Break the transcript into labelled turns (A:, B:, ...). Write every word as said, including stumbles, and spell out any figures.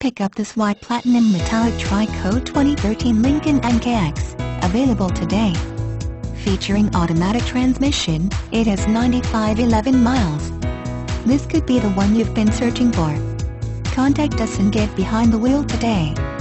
A: Pick up this white platinum metallic tri-coat twenty thirteen Lincoln M K X, available today. Featuring automatic transmission, it has ninety-five eleven miles. This could be the one you've been searching for. Contact us and get behind the wheel today.